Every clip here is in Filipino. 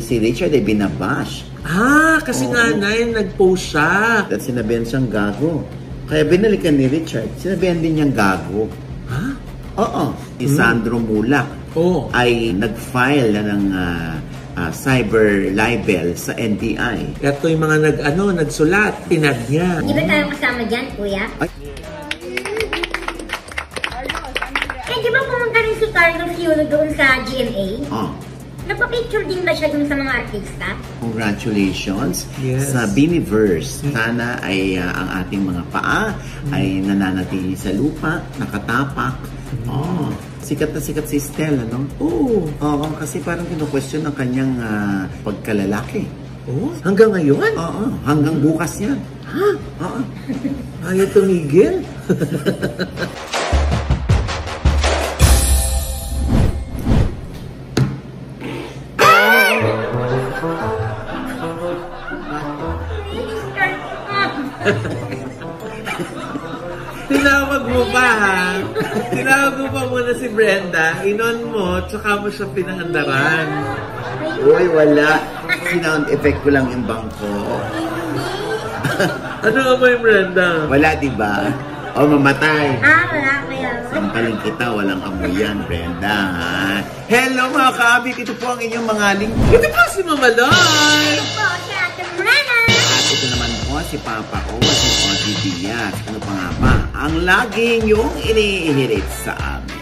si Richard ay binabash. Kasi nanay, nag-post siya. At sinabihan siyang gago. Kaya binalikan ni Richard, sinabihan din niyang gago. Oo. Si Sandro Mulak ay nag-file na ng cyber libel sa NBI. Ito yung mga nagsulat, tinag niya. Di ba tayo kasama dyan, kuya? Di ba pumunta rin si Carlos Yulo doon sa GMA? Nagpa-picture din ba siya dun sa mga artista? Congratulations sa Bimiverse. Sana ay ang ating mga paa ay nananatili sa lupa, nakatapak. Sikat na sikat si Stella, no? Oo, kasi parang kinu-question ang kanyang pagkalalaki. Hanggang ngayon? Oo, hanggang bukas yan. Ayaw tumigil? Tinawag mo pa, ha? Tinawag mo pa muna si Brenda, inon mo, tsaka mo siya pinahandaran. Uy, wala. Sound effect ko lang yung bangko. Ano nga mo yung Brenda? Wala, diba? Mamatay. Wala kaya. Sampaling kita, walang amoy yan, Brenda. Hello mga kaabik, ito po ang inyong mga link. Ito po si Mama Loy. Ito po si Ate Morena. At ito naman po si Papa O, si Odi Diaz. Ano pa nga ba? Ang lagi niyong inihirit sa amin.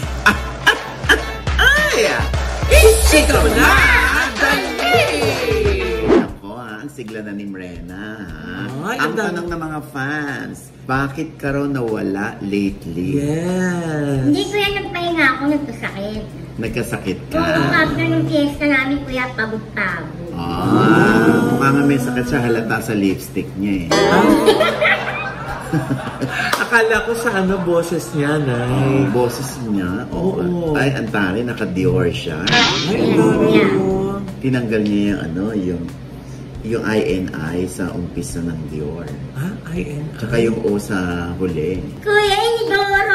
Ichika mo na! Dali! Ako ang sigla na ni Morena. Ang tanong ng mga fans, bakit ka raw nawala lately? Yes. Hindi ko yan nagpahinga ako, nagkasakit. Nagkasakit ka? After ng fiesta namin, kuya, pagod-pagod. Mukha nga may sakit siya, halata sa lipstick niya eh. Akala ko sa boses niya, Nay. Boses niya? Oo. Ay, antari, naka-Dior siya. Ay, tinanggal niya yung INI sa umpisa ng Dior. INI? Tsaka yung O sa huli. Kuya, Inidoro!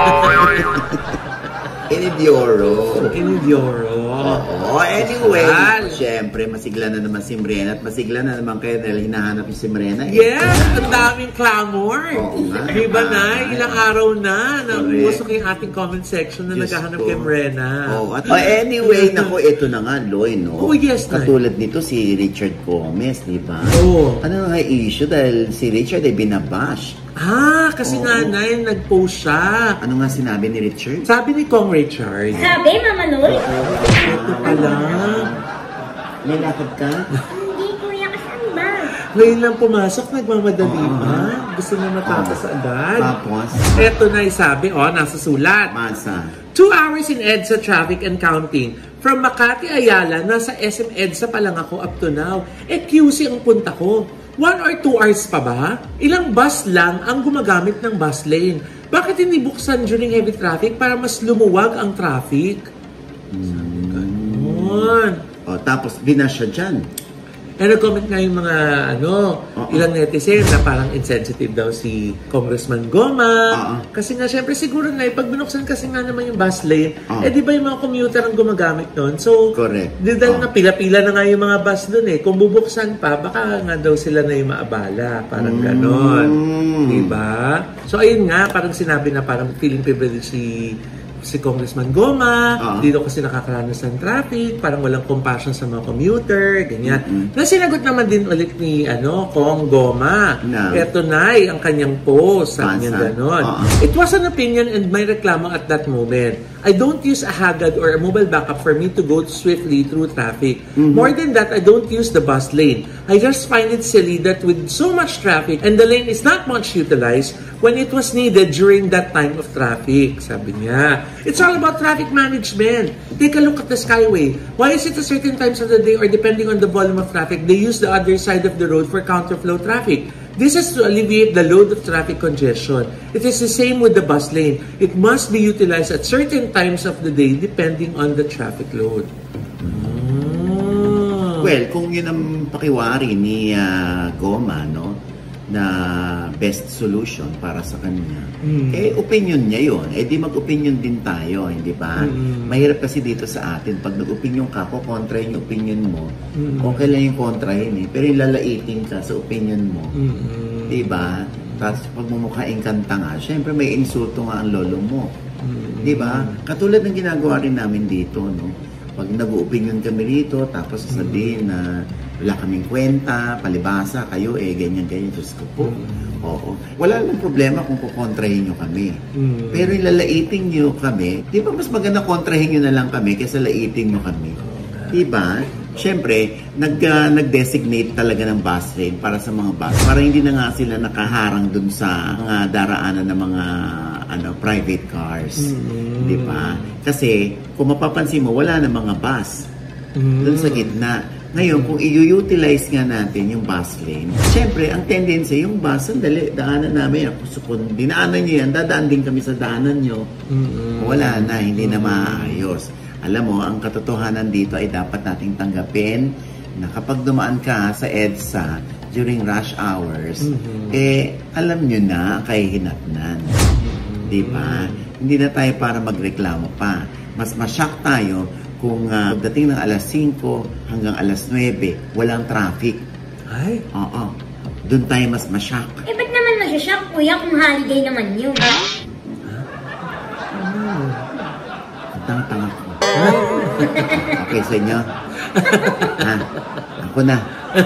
Inidoro. Oo, anyway. Siyempre, masigla na naman si Morena at masigla na naman kayo dahil hinahanap yung si Morena. Yes! Ang daming clamor. Oo nga. Diba na? Ilang araw na namusok yung ating comment section na naghahanap kay Morena. Anyway, naku, ito na nga, Loy, no? Yes, katulad nito si Richard Gomez, di ba? Ano nga issue dahil si Richard ay binabash. Kasi nanay, nag-post siya. Ano nga sinabi ni Richard? Sabi ni Kong Richard. Sabi, Mama Loy? Ito pala. May lakad ka? Hindi, kuya, kasi ano ba? Ngayon lang pumasok, nagmamadali pa. Gusto na matapos agad. Tapos? Ito na yung sabi, nasa sulat. Masa? 2 hours in EDSA traffic and counting. From Makati, Ayala, nasa SM EDSA pa lang ako up to now. QC ang punta ko. 1 or 2 hours pa ba? Ilang bus lang ang gumagamit ng bus lane. Bakit hindi buksan during heavy traffic para mas lumuwag ang traffic? Ganon. Tapos binash siya dyan. Nag-comment nga yung mga ilang netizen na parang insensitive daw si Congressman Goma. Kasi nga, syempre siguro na, pag binuksan kasi nga naman yung bus lane, di ba yung mga commuter ang gumagamit nun? So, correct. Dahil na pila-pila na nga yung mga bus dun eh. Kung bubuksan pa, baka nga daw sila na yung maabala. Parang ganon. Diba? So, ayun nga, parang sinabi na parang feeling privilege si Congressman Goma, dito kasi nakakaranas ng traffic, parang walang compassion sa mga commuter, ganyan. Nasinagot naman din ulit ni Kong Goma. Eto na ang kanyang post, sabi niya gano'n. It was an opinion and my reklamo at that moment. I don't use a Hagad or a mobile backup for me to go swiftly through traffic. More than that, I don't use the bus lane. I just find it silly that with so much traffic and the lane is not much utilized when it was needed during that time of traffic, sabi niya. It's all about traffic management. Take a look at the Skyway. Why is it a certain times of the day or depending on the volume of traffic, they use the other side of the road for counterflow traffic? This is to alleviate the load of traffic congestion. It is the same with the bus lane. It must be utilized at certain times of the day depending on the traffic load. Well, kung yun ang pakiwari ni Goma, no? na best solution para sa kanya. Opinion niya yun. Di mag-opinion din tayo, hindi ba? Mahirap kasi dito sa atin, pag nag-opinion ka, kontra yung opinion mo, okay lang yung kontrahin pero yung lalaitin ka sa opinion mo, di ba? Tapos pag mumukhaing kanta nga, syempre may insulto nga ang lolo mo. Di ba? Katulad ng ginagawa rin namin dito, no? Pag nag-opinion kami rito, tapos sasabihin na wala kaming kwenta, palibasa, kayo ganyan. Diyos ko po. Oo. Wala nang problema kung kukontrahin nyo kami. Pero yung lalaitin nyo kami, di ba mas maganda kontrahin nyo na lang kami kaysa laitin nyo kami? Di ba? Siyempre, nag-designate talaga ng bus lane para sa mga bus. Para hindi na nga sila nakaharang dun sa mga daraanan ng mga private cars. Di ba? Kasi, kung mapapansin mo, wala na mga bus. Dun sa gitna. Ngayon, kung i-utilize nga natin yung bus lane, siyempre, ang tendency, yung bus, sandali, daanan namin. Kung dinaanan nyo yan, dadaan din kami sa daanan nyo. Wala na, hindi na maayos. Alam mo, ang katotohanan dito ay dapat nating tanggapin na kapag dumaan ka sa EDSA during rush hours, alam nyo na ang kahihinatnan. Diba? Hindi na tayo para magreklamo pa. Mas masyak tayo kung dating ng alas 5 hanggang alas 9, walang traffic. Ay? Oo. Doon tayo mas masyak. Ba't naman masasyak, kuya, kung holiday naman yun? Ang tanga-tanga ko. Okay sa inyo? Ako na.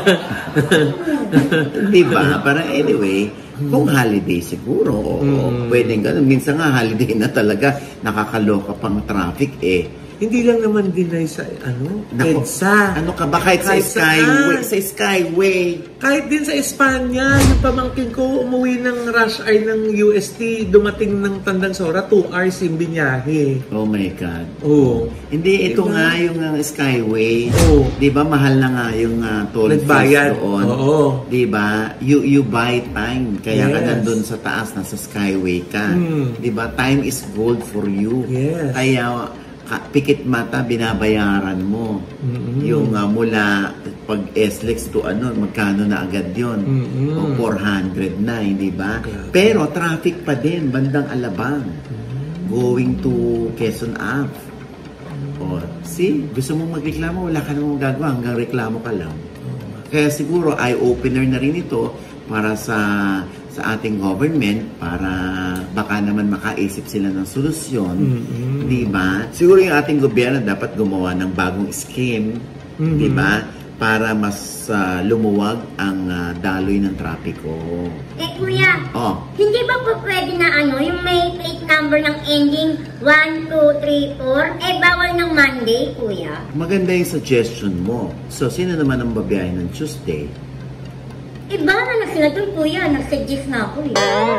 Diba? Parang anyway, kung holiday siguro, pwedeng ganun. Minsan nga holiday na talaga, nakakaloka pang traffic Hindi lang naman din sa EDSA. Ano ka ba? Kahit sa Skyway. Sa Skyway. Kahit din sa Espanya, yung pamangkin ko umuwi ng rush hour ng UST, dumating ng Tandang Sora, 2 hours yung binyahe. Oh my God. Oo. Hindi, ito nga yung Skyway. Oo. Di ba, mahal na nga yung toll fees doon. Oo. Di ba? You buy time. Kaya ka nandun sa taas, nasa Skyway ka. Di ba? Time is gold for you. Yes. Kaya, pikit mata, binabayaran mo. Yung mula pag SLEX to magkano na agad yun? O 400 na, hindi ba? Pero traffic pa din, bandang Alabang. Going to Quezon Ave. O, see? Gusto mong magreklamo, wala ka namang gagawa, hanggang reklamo ka lang. Kaya siguro, eye-opener na rin ito para sa ating government para baka naman makaisip sila ng solusyon, di ba? Siguro yung ating gobyerno dapat gumawa ng bagong scheme, di ba? Para mas lumuwag ang daloy ng trapiko. Kuya, hindi ba po pwede na yung may plate number ng ending 1, 2, 3, 4, bawal ng Monday, kuya? Maganda yung suggestion mo. So, sino naman ang babiyahe ng Tuesday? Bahala na sila doon, kuya. Nag-suggest na ako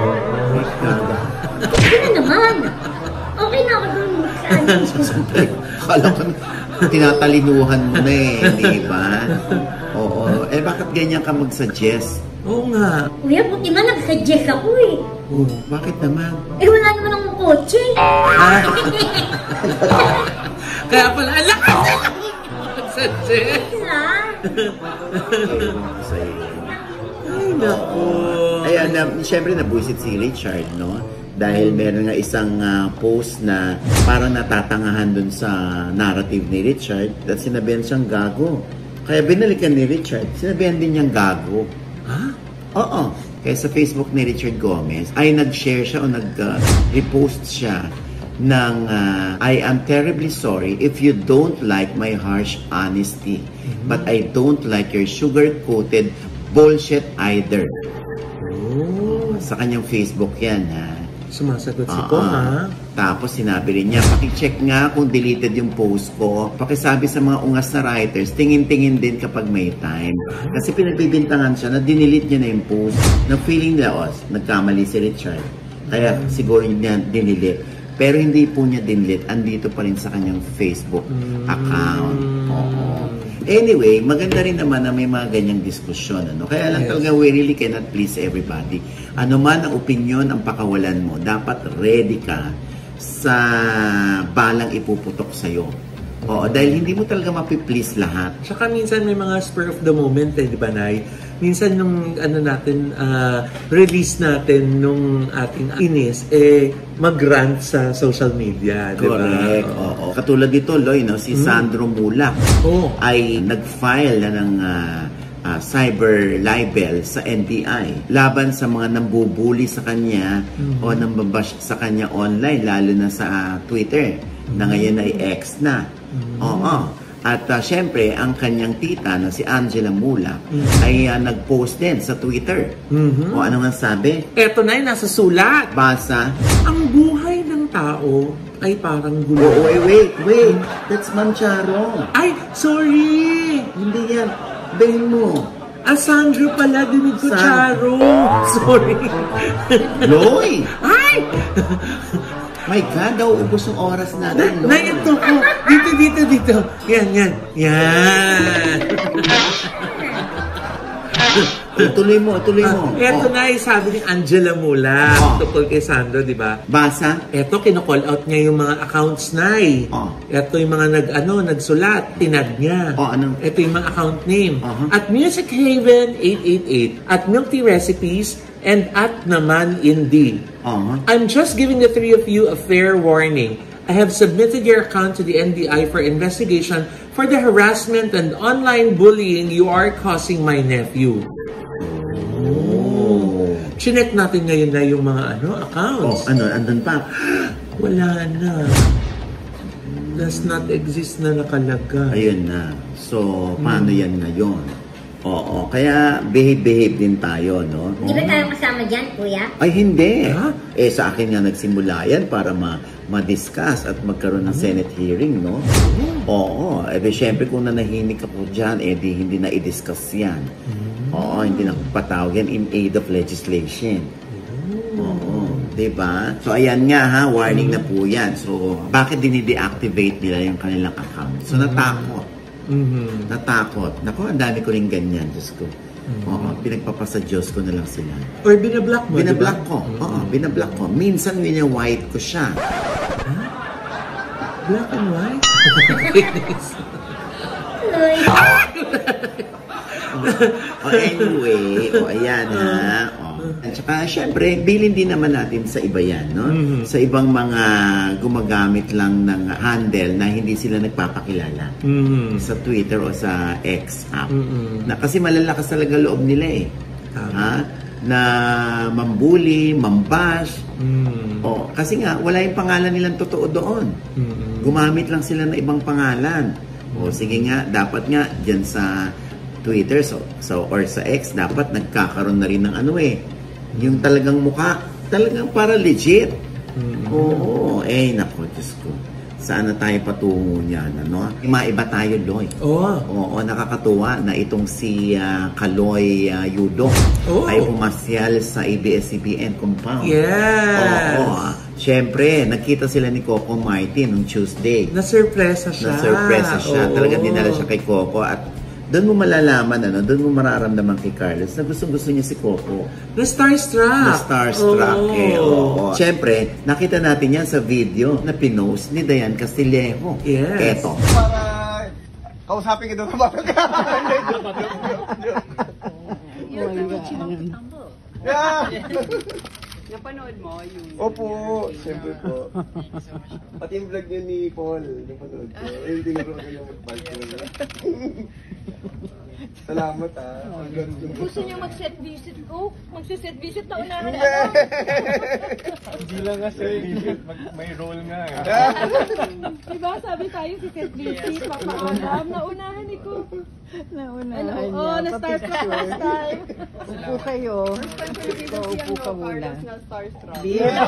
Okay na naman. Okay na ako doon. Akala ko tinatalinuhan mo na di ba? Oo. Bakit ganyan ka mag-suggest? Oo nga. Kuya, buti nga nag-suggest ako Bakit naman? Wala naman akong kotse. Kaya pala, alakas na lang mag-suggest. Ay, naku. Ayan, siyempre nabuisit si Richard, no? Dahil meron nga isang post na parang natatangahan dun sa narrative ni Richard at sinabihan siyang gago. Kaya binalikan ni Richard, sinabihan din niyang gago. Ha? Oo. Kaya sa Facebook ni Richard Gomez ay nag-share siya o nag-repost siya ng I am terribly sorry if you don't like my harsh honesty, but I don't like your sugar-coated bullshit either. Sa kanyang Facebook yan, Sumasagot si Pong, Tapos sinabi rin niya, pakicheck nga kung deleted yung post ko. Pakisabi sa mga ungas na writers, tingin-tingin din kapag may time. Kasi pinagbibintangan siya na dinilit niya na yung post na feeling nila, nagkamali si Richard. Kaya siguro niya dinilit. Pero hindi po niya dinilit. Andito pa rin sa kanyang Facebook account. Anyway, maganda rin naman na may mga ganyang diskusyon. Kaya lang talaga we really cannot please everybody. Ano man ang opinion, ang pakawalan mo, dapat ready ka sa balang ipuputok sa'yo. Oo, dahil hindi mo talaga mapiplease lahat. Tsaka minsan may mga spur of the moment di ba, Nay? Minsan nung release natin nung ating inis, mag-rant sa social media, di ba? Correct, oo. Katulad dito, Loy, no? Si Sandro Mulak ay nag-file na ng cyber libel sa NBI laban sa mga nambubuli sa kanya o nambabash sa kanya online, lalo na sa Twitter na ngayon ay X na. Oo. At syempre, ang kanyang tita na si Angela Mulak ay nag-post din sa Twitter. O ano nga sabi? Eto na nasa sulat. Basa. Ang buhay ng tao ay parang gulo. Oh, wait. That's Ma'am Charo. Ay, sorry. Hindi yan. Bahin mo. Sandro pala, dinig ko, Charo. Sorry. Loy! Ay! My God, daw ubos yung oras natin. Na ito ko. Dito. Yan. Tuloy mo. Eto na sabi ni Angela Mulak tungkol kay Sandro, di ba? Basa. Eto, kino-call out niya yung mga accounts na Eto yung mga nagsulat, tinag niya. Ano? Eto yung mga account name. At Music Haven 888, at Milk Tea Recipes, and at Naman Indi. I'm just giving the three of you a fair warning. I have submitted your account to the NBI for investigation for the harassment and online bullying you are causing my nephew. Chinek natin ngayon na yung mga accounts. Andun pa. Wala na. Does not exist na nakalagay. Ayun na. So, paano yan ngayon? Oo, kaya behave din tayo, no? Di ba tayo kasama dyan, kuya? Ay, hindi. Sa akin nga nagsimula yan para ma-discuss at magkaroon ng Senate hearing, no? Oo, syempre kung nanahimik ako dyan, di hindi na i-discuss yan. Oo, hindi na patawag yan in aid of legislation. Oo, diba? So, ayan nga ha, warning na po yan. So, bakit dinideactivate nila yung kanilang account? So, natakot. Natakot. Naku, ang dami ko rin ganyan, Diyos ko. Oo, pinagpapasa Diyos ko na lang sila. Or binablock mo, binablock ko. Oo, binablock ko. Minsan, white ko siya. Black and white? Anyway, ayan ha. At saka, syempre, bilin din naman natin sa iba yan, no? Sa ibang mga gumagamit lang ng handle na hindi sila nagpapakilala sa Twitter o sa X app. Na, kasi malalakas talaga loob nila na mambuli, mambash. Kasi nga, wala yung pangalan nilang totoo doon. Gumamit lang sila ng ibang pangalan. Sige nga, dapat nga dyan sa Twitter or sa X, dapat nagkakaroon na rin ng yung talagang mukha, talagang para legit. Oo, naku, Diyos ko. Saan na tayo patungo niyan, ano? Maiba tayo, Loy. Oo, nakakatuwa na itong si Kaloy Yudo ay pumasyal sa ABS-CBN compound. Yes! Oo, siyempre, nakita sila ni Coco Martin noong Tuesday. Na-surpresa siya. Talagang dinala siya kay Coco at doon mo malalaman, doon mo mararamdaman kay Carlos na gusto niya si Coco. Na-starstruck. Siyempre, nakita natin yan sa video na pinost ni Dayan Castillejo. Yes. Eto. Para kausapin kita sa mga Napanood mo yung... Opo, siyempre po. Pati yung vlog niyo ni Paul, napanood ko. Hindi na ko kailang mag-partner. Salamat Gusto niyo mag-set visit ko? Magsi-set visit na unahan na Hindi lang nga set visit, may role nga. Diba sabi tayo si set visit, mapaalam, naunahan ni ko. Naunahan niya. Na-starstruck last time. Upo kayo. Upo ka muna. Starstruck.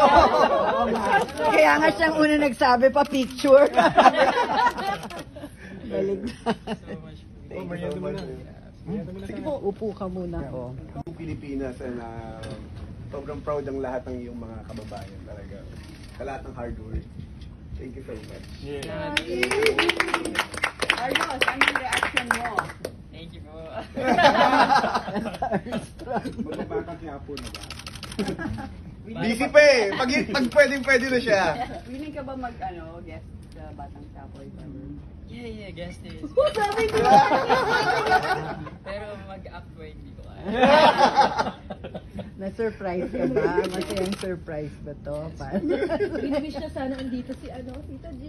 Kaya nga siyang una nagsabi pa picture. Baligtad. Sige po. Upo ka muna ko. Pilipinas na sobrang proud ang lahat ng iyong mga kababayan talaga. Sa lahat ng hard work. Thank you so much. Carlos, anong reaction mo? Thank you po. Magbabakang kaya po na ba? Busy pa eh. Pag pwede na siya. Willing ka ba guest sa Batang Chapoy? Yeah, guest is. Sabi ko! Pero mag-act ko hindi ko kaya. Na-surprise ka ba? Masayang surprise ba to? Winiwish na sana andito si Tita G.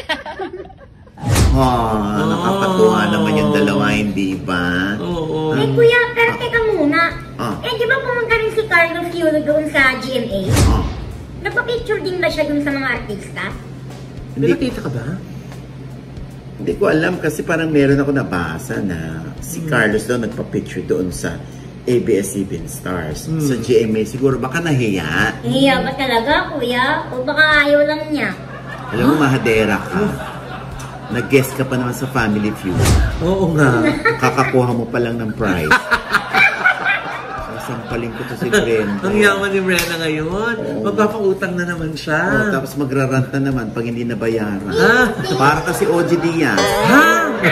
Nakakatuwa naman yung dalawa, hindi ba? Oo. Eh kuya, pero teka muna. Di ba pumunta rin si Carlos Yulo doon sa GMA? Nagpa-picture din ba siya doon sa mga artista? Nakita ka ba? Hindi ko alam kasi parang meron ako nabasa na si Carlos daw nagpa-picture doon sa ABS-CBN Stars. Sa GMA, siguro baka nahiya. Nahiya ba talaga, kuya? O baka ayaw lang niya? Alam mo, mahadera ka. Nag-guest ka pa naman sa Family Feud. Oo nga. Kakakuha mo pa lang ng prize. Sasampalin ko to si Brenda. Ang yaman ni Brenda ngayon. Magpapautang na naman siya. Tapos magraranta naman pag hindi nabayaran. Ha? Para kasi OG Diaz. Ha?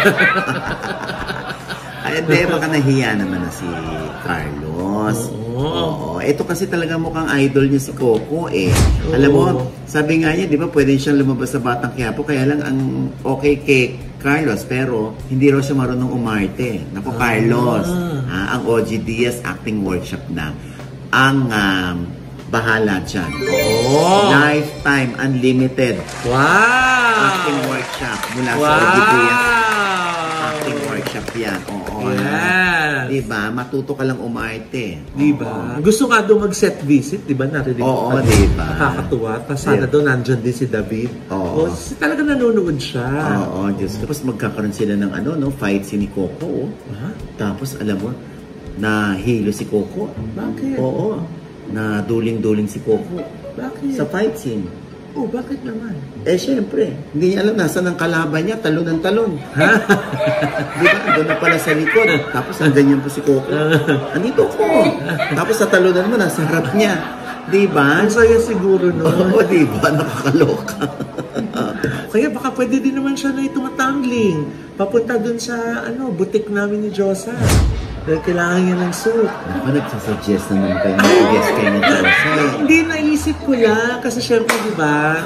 Ay, hindi, baka nahiya naman na si Carlos. Oo. Ito kasi talaga mukhang idol niya si Coco eh. Alam mo, sabi nga niya, di ba, pwede siyang lumabas sa Batang Quiapo, kaya lang ang okay kay Carlos, pero hindi raw siya marunong umarte. Naku, Carlos, ang OG Diaz acting workshop na ang bahala dyan. Lifetime, unlimited. Wow! Acting workshop mula sa OG Diaz. Acting workshop yan. Yes. Diba? Matuto ka lang umarte. Diba? Gusto nga doon mag-set visit, diba? Narinig Oo, ko. diba? Nakakatuwa. Tapos sana doon nandyan din si David. Oo. Talaga nanonood siya. Oo, Diyos. Tapos magkakaroon sila ng fight si ni Coco. Tapos alam mo, nahilo si Coco. Bakit? Oo. Na duling-duling si Coco. Bakit? Sa fight scene. Oh, bakit naman? Syempre. Hindi niya alam nasaan ang kalaban niya. Talon ng talon. Ha? Diba? Doon na pala sa likod. Tapos ang ganyan po si Coco. Andito ko. Tapos sa talunan mo, nasa harap niya. Diba? Ang saya siguro noon. Oo, diba? Nakakaloka. Kaya baka pwede din naman siya na tumatangling. Papunta dun sa butik namin ni Josa. Dahil kailangan niya ng suit. Ako nagsasuggest naman kayo. Mag-guess kayo ni Josa. Hindi, naisip ko lang. Kasi syempre, diba?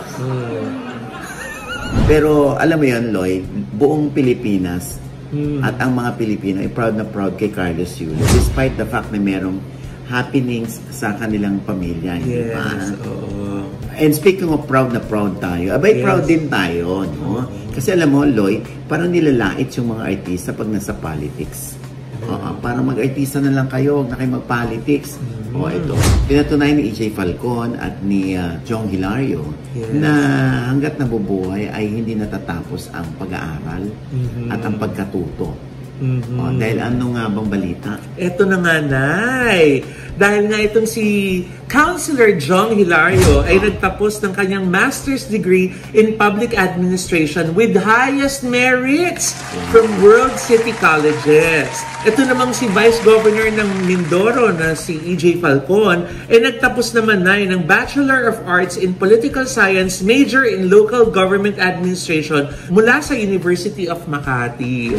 Pero alam mo yun, Lloyd, buong Pilipinas at ang mga Pilipino ay proud na proud kay Carlos Yulo. Despite the fact na merong happenings sa kanilang pamilya. Yes, diba? oo. And speaking of proud na proud tayo, abay proud din tayo, no? Kasi alam mo, Lloyd, parang nilalait yung mga artista pag nasa politics. Para mag-artista na lang kayo, huwag na kayo mag-politics. Ito. Pinatunayan ni EJ Falcon at ni Jong Hilario na hanggat nabubuhay ay hindi natatapos ang pag-aaral at ang pagkatuto. Dahil ano nga bang balita? Ito na nga, Nay. Dahil nga itong si Councilor Jong Hilario ay nagtapos ng kanyang master's degree in public administration with highest merits from World City Colleges. Ito namang si Vice Governor ng Mindoro na si EJ Falcon ay nagtapos naman na ng Bachelor of Arts in Political Science, major in Local Government Administration mula sa University of Makati.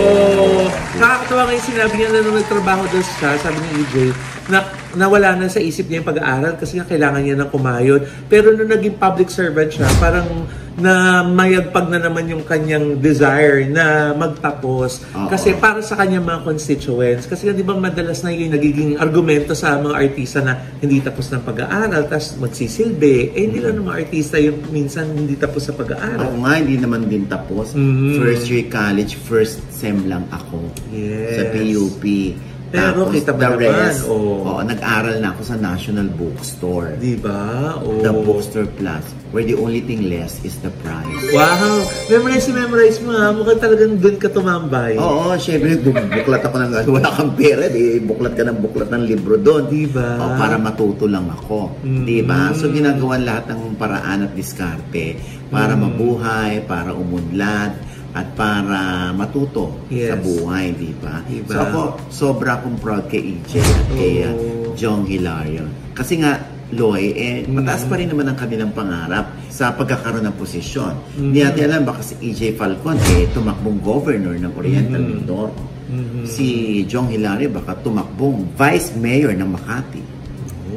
Nakakatawa nga yung sinabi niya na nung nagtrabaho doon siya, sabi ni EJ, na nawala na sa isip niya yung pag-aaral kasi nga kailangan niya ng kumayod. Pero nung naging public servant siya, parang na mayagpag na naman yung kanyang desire na magtapos. Kasi para sa kanyang mga constituents. Kasi di ba madalas na yung nagiging argumento sa mga artista na hindi tapos ng pag-aaral, tapos magsisilbi. Hindi lang ng mga artista yung minsan hindi tapos sa pag-aaral. Ako nga, hindi naman din tapos. First year college, first sem lang ako. Sa PUP. Pero tapos, kita ba naman? Nag-aral na ako sa National Bookstore. Diba? The Bookstore Plus, where the only thing less is the price. Wow! Memorize mo ha. Mukhang talagang dun ka tumambay. Oo, syempre, buklat ako ng wala kang pera, buklat ka ng buklat ng libro doon. Diba? Para matuto lang ako. Diba? So, ginagawan lahat ng paraan at diskarte para mabuhay, para umunlad, at para matuto sa buhay, di ba? Diba? So ako, sobra akong proud kay EJ at kay Jong Hilario. Kasi nga, Loy, mataas pa rin naman ang kanilang pangarap sa pagkakaroon ng posisyon. Hindi natin alam, baka si EJ Falcon, tumakbong governor ng Oriental Mindoro. Si Jong Hilario, baka tumakbong vice mayor ng Makati.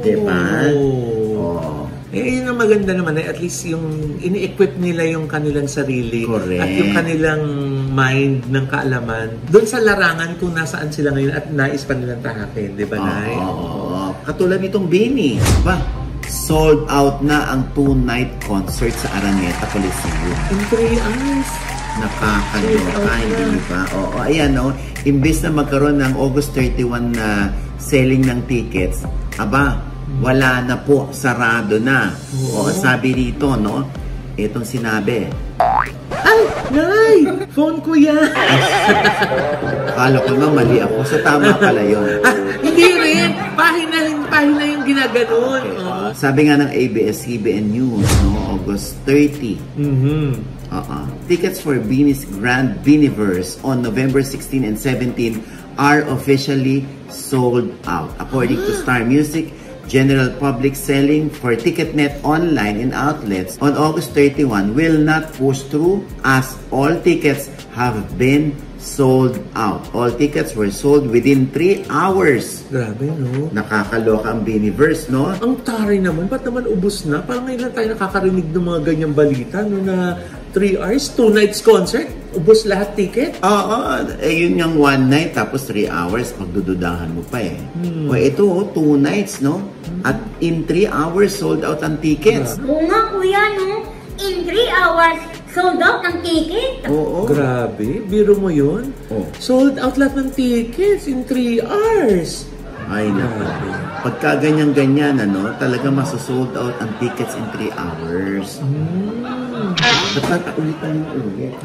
Diba? Oh. Eh, yun ang maganda naman at least yung ini-equip nila yung kanilang sarili. Correct. At yung kanilang mind ng kaalaman doon sa larangan kung nasaan sila ngayon at nais pa nilang tahakin. Di ba, Nay? Oo. Katulad nitong Bini. Ba? Sold out na ang 2-night concert sa Araneta Coliseum. In 3 hours. Nakakaloka, hindi ba? Oo, ayan, no? Imbes na magkaroon ng August 31 na selling ng tickets, wala na po, sarado na. O, sabi rito, no? Itong sinabi. Ay! Nay! Phone ko yan! Akala ko nga mali ako. Sa tama pala yun. Hindi rin! Pahina yung ginaganon. Okay, sabi nga ng ABS-CBN News, no? August 30. Tickets for Bini's Grand Biniverse on November 16 and 17 are officially sold out. According to Star Music, general public selling for TicketNet online and outlets on August 31 will not push through as all tickets have been sold out. All tickets were sold within 3 hours. Grabe, no? Nakakaloka ang Biniverse, no? Ang taray naman, ba't naman ubos na? Parang ngayon lang tayo nakakarinig ng mga ganyang balita, no, na 3 hours, 2 nights concert, ubos lahat ticket? Oo, yun yung 1 night, tapos 3 hours, pagdududahan mo pa eh. O ito, 2 nights, no? At in 3 hours, sold out ang tickets. Oo nga, kuya, no? In 3 hours, sold out ang ticket. Oo. Grabe, biro mo yun? Oh. Sold out lahat ng tickets in 3 hours. Ay, naku. Pagka ganyan-ganyan, ano, talaga masosold out ang tickets in 3 hours. Ba't nataulitan mo ulit?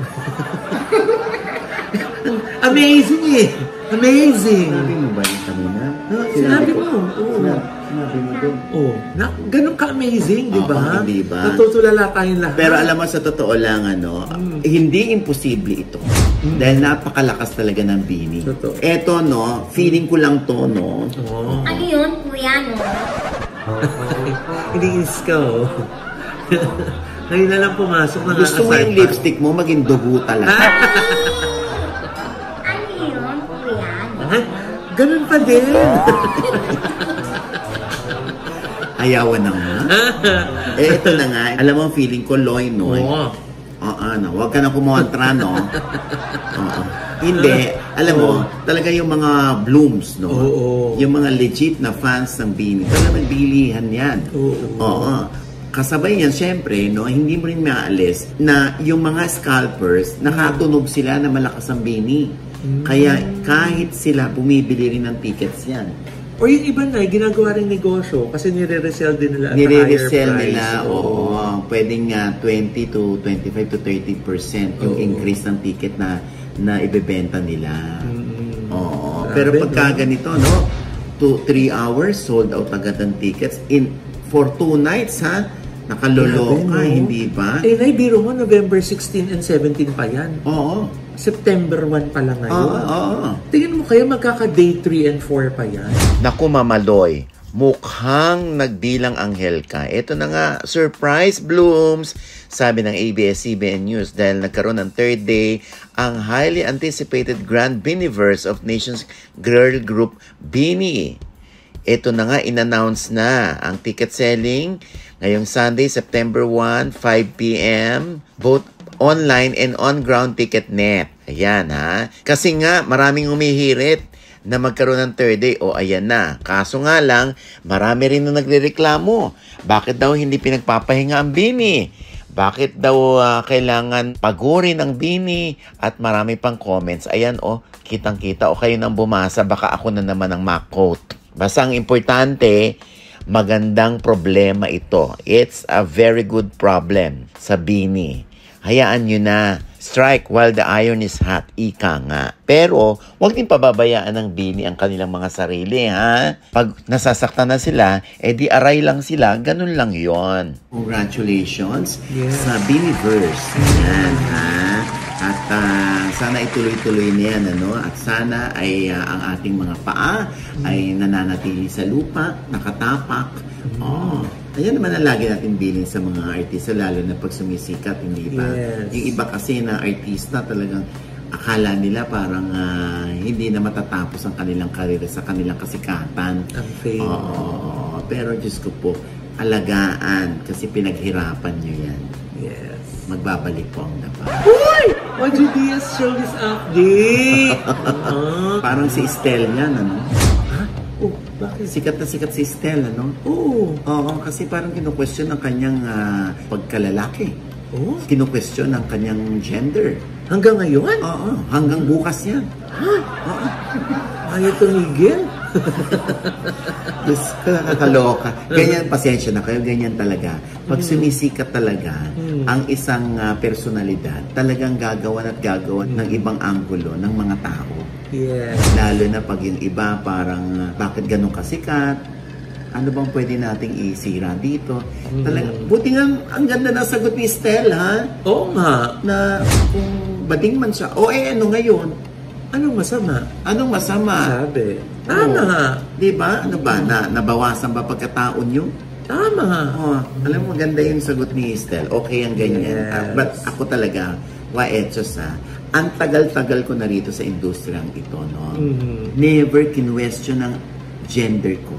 Amazing eh! Amazing! Sinabi mo ba yung kanina? Sinabi mo. Sinabi mo doon. Oh, ganun ka-amazing, di ba? Hindi ba? Natutulala tayong lahat. Pero alam mo, sa totoo lang, ano, hindi imposible ito. Dahil napakalakas talaga ng Bini. Totoo. Eto, no, feeling ko lang to, no. Oh. Ano yun, kuya, no? Iniis ka, oh. Ngayon na lang pumasok na Gusto mo yung lipstick mo maging dugo talaga. Ano yun, kuya, no? Ganun pa din. Ayawan na nga. Eto na nga. Alam mo, feeling ko, Loy, no? Oo. Huwag ka na kumontra, no? Oo. Hindi. Alam mo, talaga yung mga blooms, no? Oo. Yung mga legit na fans ng Bini. Talaga bilihan yan. Oo. Kasabay yan, syempre, no, hindi mo rin maalis na yung mga scalpers, nakatunog sila na malakas ang Bini. Kaya kahit sila, bumibili rin ng tickets yan. O yung iba na, ginagawa rin negosyo kasi nire-resell din nila at Nire-resell higher price. nila, oo. Pwedeng 20 to 25 to 30% yung increase ng ticket na ibebenta nila. Oo. Pero pagka ganito, no, 2-3 hours, sold out agad ang tickets for 2 nights, ha? Nakaloloka, hindi ba? Eh, naibiro mo, November 16 and 17 pa yan. Oo. September 1 pa lang ngayon. Oo. Tingin mo kaya magkaka-day 3 and 4 pa yan? Naku, Mamaloy. Mukhang nagbilang anghel ka. Ito na nga, surprise blooms, sabi ng ABS-CBN News dahil nagkaroon ng 3rd day ang highly anticipated Grand Biniverse of Nations girl group Bini. Ito na nga, in-announce na ang ticket selling ngayong Sunday, September 1, 5 p.m. both online and on-ground TicketNet. Ayan, ha? Kasi nga, maraming umihirit na magkaroon ng 3rd day. O, ayan na. Kaso nga lang, marami rin na nagrereklamo. Bakit daw hindi pinagpapahinga ang Bini? Bakit daw kailangan pagurin ang Bini? At marami pang comments. Ayan, o, kitang-kita. O kayo nang bumasa, baka ako na naman ang ma-quote. Basta ang importante, magandang problema ito. It's a very good problem sa Bini. Hayaan nyo na. Strike while the iron is hot. Ika nga. Pero, huwag din pababayaan ng Bini ang kanilang mga sarili, ha? Pag nasasaktan na sila, di aray lang sila. Ganun lang yon. Congratulations sa Biniverse. Yan, ha? At sana ituloy-tuloy na yan, ano? At sana ay ang ating mga paa ay nananatili sa lupa, nakatapak. Ayan naman ang lagi natin bilin sa mga artista, lalo na pag sumisikat, hindi ba? Yes. Yung iba kasi na artista talagang akala nila parang hindi na matatapos ang kanilang karera sa kanilang kasikatan. Ang fame. pero Diyos ko po, alagaan kasi pinaghirapan nyo yan. Yes. Magbabalik po ang dapa. Uy! Why did you show this update? Parang si Estelle yan, ano? Ha? Oh, bakit? Sikat na sikat si Estelle, ano? Oo, kasi parang kinu-question ang kanyang pagkalalaki. Oh? Kinu-question ang kanyang gender. Hanggang ngayon? Oo, hanggang bukas yan. Ha? Oo. Ayaw tumigil? Diyos ko, nakakaloka. Ganyan, pasensya na kayo, ganyan talaga. Pag sumisikat talaga, ang isang personalidad, talagang gagawan at gagawan ng ibang anggulo ng mga tao. Yes. Lalo na pag yung iba parang, bakit ganun kasikat? Ano bang pwede nating isira dito? Talaga, buti nga, ang ganda na sagot ni Estelle, ha? Oo nga. Na kung bading man siya, ano ngayon? Anong masama? Anong masama? Sabi. Tama nga. Di ba? Ano ba? Nabawasan ba pagkataon nyo? Tama nga. Alam mo, ganda yung sagot ni Estelle. Okay ang ganyan. Yes. But ako talaga, ang tagal-tagal ko na rito sa industriyang ito, no? Never kinwestiyon ang gender ko.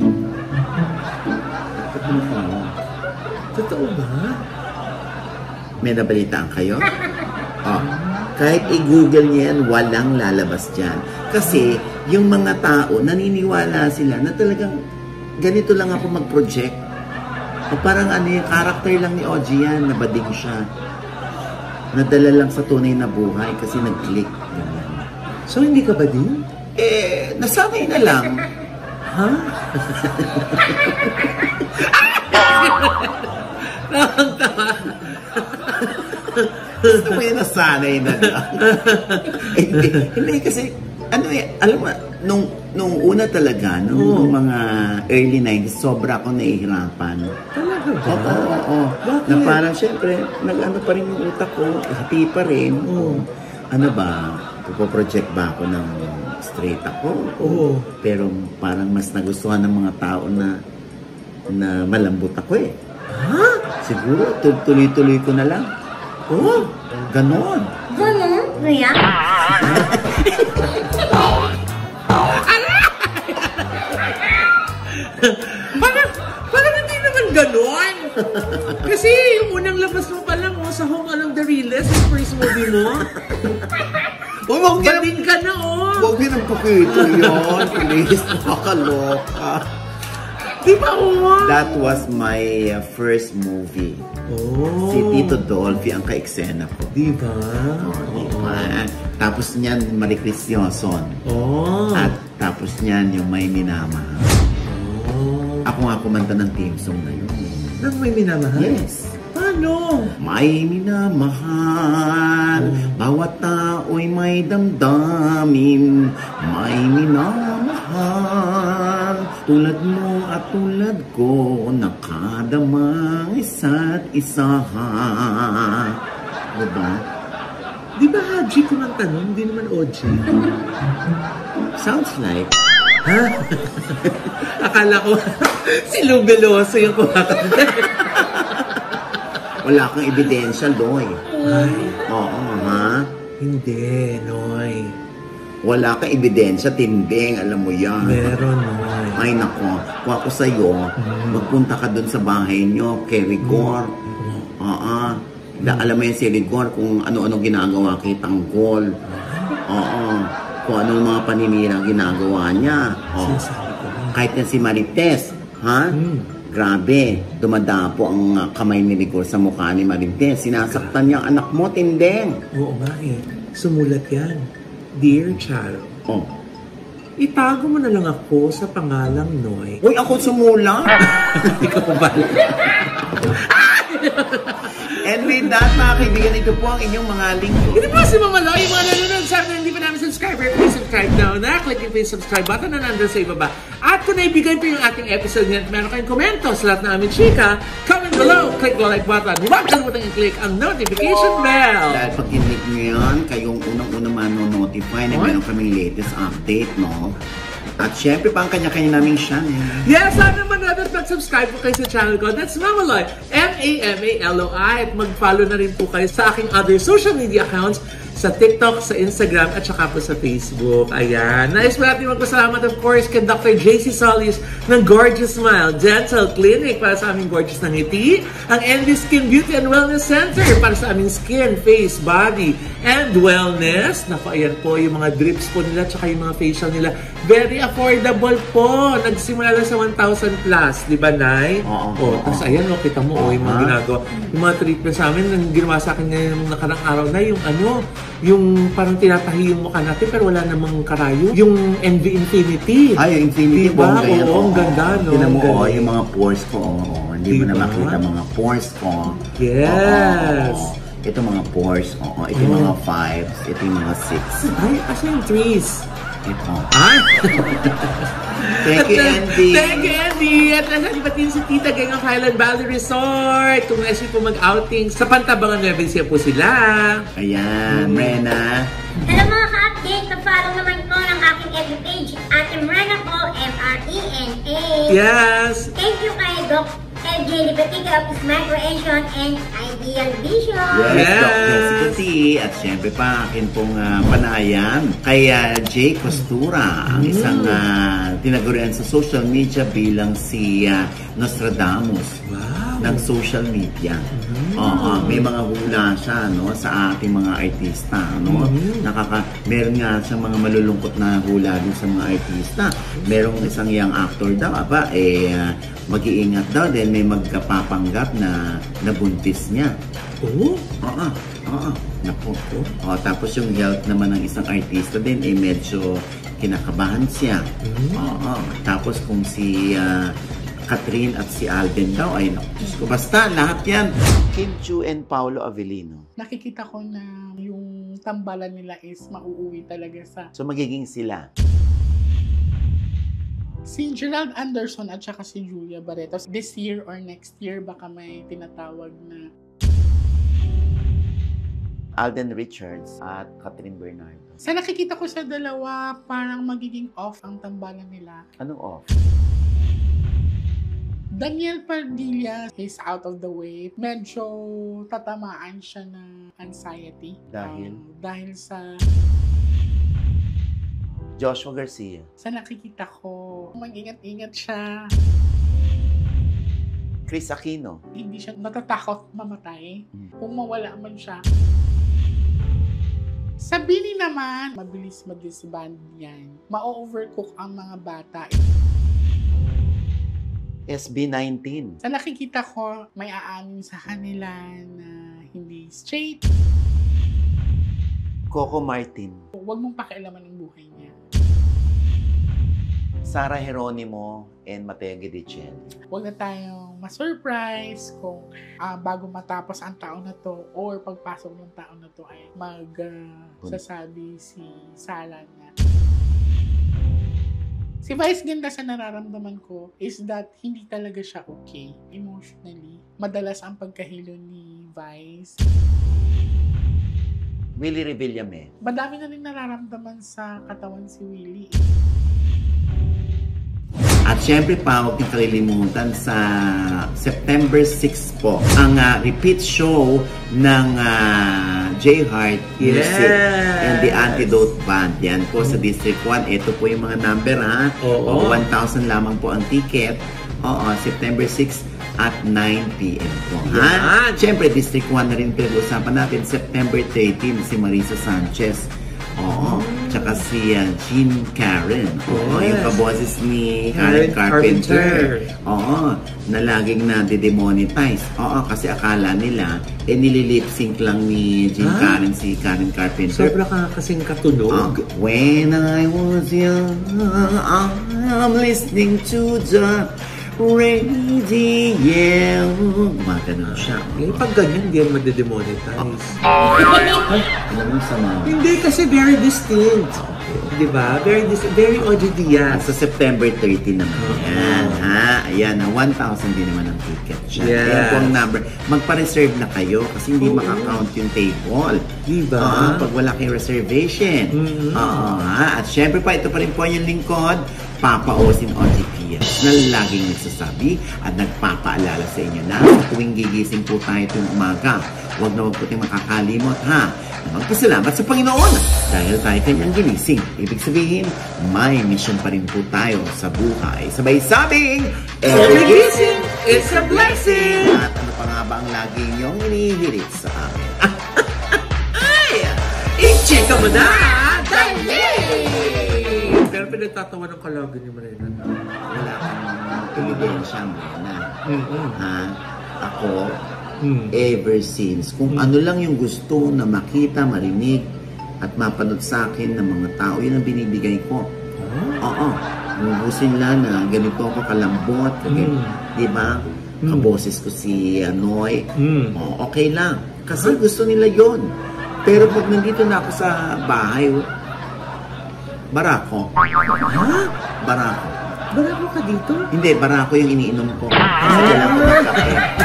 Totoo ba? May nabalitaan kayo? Kahit i-google niya yan, walang lalabas dyan. Kasi, yung mga tao, naniniwala sila na talagang ganito lang ako mag-project. O parang yung character lang ni OG yan, nabading siya. Nadala lang sa tunay na buhay kasi nag-click. So, hindi ka ba din? Nasanay na lang. Ha? Nakakatawa. Gusto mo yung nasanay na lang. Hindi kasi, alam mo, nung una talaga, nung mga early 90s, sobra akong nahihirapan. Talaga ba? Oo. Bakit? Na parang, syempre, nag-ano pa rin yung utak ko, hati pa rin. Ano ba, pupo-project ba ako ng straight ako? Pero parang mas nagustuhan ng mga tao na malambot ako eh. Ha? Siguro, tuloy-tuloy ko na lang. Ganon. Ganon? Kuya? Parang hindi naman ganon. Kasi yung unang labas mo pa lang sa Home Along the Realist, yung first movie mo. Galing ka na, Huwag din ang pakito yun. Please, nakakaloka. Di ba, That was my first movie. Si Tito Dolphy ang ka-eksena ko. Di ba? Tapos niyan, Marie Cristianson. At tapos niyan, yung May Minamahal. Ako nga kumanta ng theme song na yun. Nang May Minamahal? Yes. Paano? May minamahal, bawat tao'y may damdamin. May minamahal, tulad mo at tulad ko, nakadamang isa't isa. Diba? Di ba Haji kumanta nun? Hindi naman OG. Sounds like. Ha? Akala ko si Lou Veloso yung kumakanta. Wala kang ebidensya, Loy. Oo, ha? Hindi, Noy. Wala kang ebidensya, Tinding. Alam mo yan. Meron, Noy. Ay, nako. Kung ako sa'yo, magpunta ka dun sa bahay nyo, kay Rigor. Alam mo yan si Rigor, kung ano-ano ginagawa kay Tanggol. Kung ano mga paninira ginagawa niya. Kahit yan si Marites, ha? Grabe, dumadapo ang kamay ni Rigor sa mukha ni Marites. Sinasaktan niya ang anak mo, Tindeng. Oo nga eh. Sumulat yan. Dear Child. Itago mo na lang ako sa pangalang Noy. Uy, ako sumula. Hindi ka pa ba? And with that, mga kaibigan, ito po ang inyong mga linggo. Hindi po si Mama Lo, yung mga nanonood sa akin, hindi pa namin subscriber, please subscribe now na. Click yung subscribe button na nandun sa ibaba. At kung naibigan po yung ating episode niya at meron kayong komento sa lahat na aming chika, comment below, click the like button. Huwag kalimutan i-click ang notification bell. Dahil pag kinlik nyo yan, kayong unang-unang mano-notify na meron kaming latest update, no? At syempre pa ang kanya-kanya naming channel. Yes, sana manood at mag-subscribe po kayo sa channel ko. That's Mamaloy, M-A-M-A-L-O-I. At mag-follow na rin po kayo sa aking other social media accounts. sa TikTok, sa Instagram, at saka po sa Facebook. Ayan. Nais mo natin magpasalamat, of course, kay Dr. JC Solis ng Gorgeous Smile Dental Clinic para sa aming gorgeous na ngiti, ang NB Skin Beauty and Wellness Center para sa aming skin, face, body, and wellness. Naku, ayan po yung mga drips po nila, tsaka yung mga facial nila. Very affordable po. Nagsimula lang sa 1,000 plus, di ba, Nay? Oo. Tapos ayan, kita mo, yung mga ginagawa. Yung mga treatment sa amin, nang ginawa sa akin ngayon ng nakarang araw na, yung yung parang tinatahi yung mukha natin pero wala namang karayo. Yung NV Infinity. Ay, yung Infinity diba? bongga yan. Oo, ang ganda, no? Tinan mo, yung mga pores ko. Hindi mo na makita mga pores ko. Yes. Ito mga pores. Ito yung mga 5s. Ito yung mga 6. Ay, asa yung 3s? Ito. Ay! Thank you, Andy. Thank you, Andy. At nalipatin si Tita Gang of Highland Valley Resort. Kung nais po mag-outing, sa Pantabangan Nueva Ecija po sila. Ayan, Rena. Hello mga ka-update, na-follow naman ko ng aking FB page, Ate Mrena po, M-R-E-N-A. Yes. Thank you kay Doc LJ Libatiga of Smile Creation and Ideal Vision. Yes, Dr. Jessica T. At syempre pa, akin pong panayam kay Jay Costura, ang isang tinagurian sa social media bilang si Nostradamus ng social media. May mga hula siya, no, sa ating mga artista, no. Meron nga siyang mga malulungkot na hula din sa mga artista. Merong isang young actor daw, mag-iingat daw din may magkapapanggap na nabuntis niya. Naku. Tapos yung health naman ng isang artista din medyo kinakabahan siya. Tapos kung si Catherine at si Alden daw ay naku. Basta lahat yan. Kim Chiu and Paolo Avellino. Nakikita ko na yung tambalan nila is mauuwi talaga sa... So magiging sila. Si Gerald Anderson at saka si Julia Barretos, this year or next year, baka may tinatawag na... Alden Richards at Catherine Bernardo. Sa nakikita ko sa dalawa, parang magiging off ang tambalan nila. Anong off? Daniel Padilla is out of the way. Medyo tatamaan siya ng anxiety. Dahil sa... Joshua Garcia. Sa nakikita ko, mag-ingat-ingat siya. Chris Aquino. Hindi siya natatakot mamatay. Kung mawala man siya. Sa Billy naman, mabilis mag-disband yan. Ma-overcook ang mga bata. SB19. Sa nakikita ko, may aamin sa kanila na hindi straight. Coco Martin. Huwag mong pakialaman ang buhay niya. Sara Geronimo and Mateo Guidicelli. Huwag na tayong ma-surprise kung bago matapos ang taon na to or pagpasok ng taon na to ay sasabi si Sala na si Vice ganda sa nararamdaman ko is that hindi talaga siya okay emotionally. Madalas ang pagkahilo ni Vice. Willie Revillame. Madami na rin nararamdaman sa katawan si Willie. At syempre pa, huwag niyong kalilimutan sa September 6 po, ang repeat show ng J Heart Music and the Antidote Band. Yan po sa District 1. Ito po yung mga number, ha? 1,000 lamang po ang ticket. September 6 at 9 p.m. po, ha? Syempre, District 1 na rin pinag-usapan natin. September 13, si Marisa Sanchez. Tsaka si Jean Karen. Yung kaboses ni Karen Carpenter. Na laging na-demonetize. Kasi akala nila, nililip-sync lang ni Jean Karen si Karen Carpenter. Sobra ka kasing katunog. When I was young, I'm listening to the radio. Magano siya. Pag ganyan, hindi yan madedemonetize. Alam mo sama. Hindi, kasi very distinct. Diba? Very OGD. Sa September 13 naman. Ayan, Ayan, 1,000 din naman ang ticket siya. Ayan po ang number. Magpa-reserve na kayo kasi hindi maka-count yung table. Diba? Pag wala kayong reservation. At syempre pa, ito pa rin po yung lingkod, Papa Osin OGP na laging nagsasabi at nagpapaalala sa inyo na tuwing gigising po tayo tuwing umaga. Huwag na huwag po tayong makakalimot, ha? magpasalamat sa Panginoon dahil tayo kanyang ginising. Ibig sabihin, may mission pa rin po tayo sa buhay. Sabay sabing, Every gising is a blessing! At ano pa nga ba ang lagi niyong inihirit sa amin? Ay! I-chika mo na! Dali! Pero pinagtatawa ng kalagin ni Marina. Wala kang ebidensya mo na. Ha? Ako, ever since, kung ano lang yung gusto na makita, marinig, at mapanood sa akin ng mga tao, yun ang binibigay ko. Oo. Gubusin nila na ganito ako kalambot, di ba? Kaboses ko si Noy. Okay lang. Kasi gusto nila yon. Pero pag nandito na ako sa bahay, barako. Ha? Barako. Barako ka dito? Hindi, barako yung iniinom ko. Kasi kailangan ko ng kape.